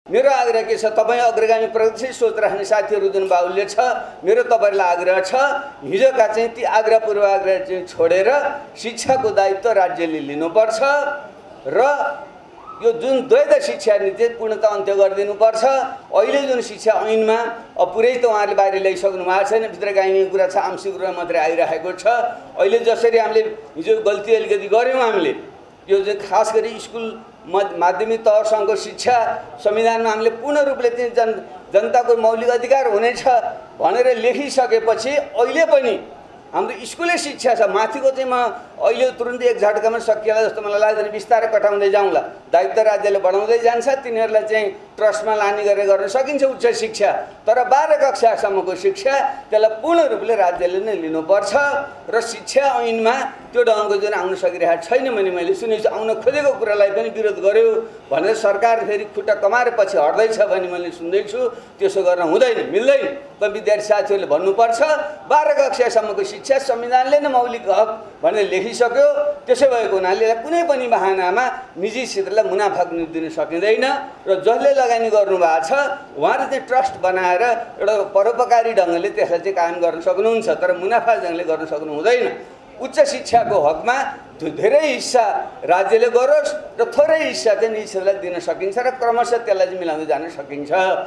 मेरो आग्रह के छ, तपाईँ अग्रगामी प्रगतिशील सोच राख्ने साथीहरू जुन बाहुल्य छ, मेरो तपाईँलाई आग्रह छ, हिजोका चाहिँ ती आग्रह पूर्वाग्रह चाहिँ छोडेर शिक्षाको दायित्व राज्यले लिनुपर्छ र यो जुन द्वैध शिक्षा नीति पूर्णतः अन्त्य गरिदिनुपर्छ। अहिले जुन शिक्षा ऐनमा पुरै त उहाँहरूले बाहिर ल्याइसक्नु भएको छैन, भित्र गाइने कुरा छ, आंशिक रूपमा मात्रै आइरहेको छ। अहिले जसरी हामीले हिजो गल्ती अलिकति गऱ्यौँ, हामीले यो चाहिँ खास गरी स्कुल माध्यमिक तहसम्मको शिक्षा संविधानमा हामीले पूर्ण रूपले चाहिँ जनताको मौलिक अधिकार हुनेछ भनेर लेखिसकेपछि अहिले पनि हाम्रो स्कुले शिक्षा छ, माथिको चाहिँ म अहिले तुरुन्तै एक झट्कामा सकिएला जस्तो मलाई लाग्दैन। बिस्तारै कटाउँदै जाउँला, दायित्व राज्यले बढाउँदै जान्छ, तिनीहरूलाई चाहिँ ट्रस्टमा लाने गरेर गर्न सकिन्छ उच्च शिक्षा, तर 12 कक्षासम्मको शिक्षा त्यसलाई पूर्ण रूपले राज्यले नै लिनुपर्छ र शिक्षा ऐनमा त्यो ढङ्गको जुन आउन सकिरहेको छैन भने मैले सुनेछु, आउन खोजेको कुरालाई पनि विरोध गर्यो भनेर सरकार फेरि खुट्टा कमाएर पछि हट्दैछ भने मैले सुन्दैछु। त्यसो गर्न हुँदैन, मिल्दैन। विद्यार्थी साथीहरूले भन्नुपर्छ 12 कक्षासम्मको शिक्षा संविधानले नै मौलिक हक भनेर लेखिसक्यो। त्यसै भएको हुनाले कुनै पनि बहानामा निजी क्षेत्रलाई मुनाफा दिन सकिँदैन र जसले लगानी गर्नुभएको छ उहाँले चाहिँ ट्रस्ट बनाएर एउटा परोपकारी ढङ्गले त्यसलाई चाहिँ कायम गर्न सक्नुहुन्छ, तर मुनाफा ढङ्गले गर्न सक्नु हुँदैन। उच्च शिक्षाको हकमा धेरै हिस्सा राज्यले गरोस् र थोरै हिस्सा चाहिँ निजी क्षेत्रलाई दिन सकिन्छ र क्रमशः त्यसलाई चाहिँ मिलाउँदै जान सकिन्छ।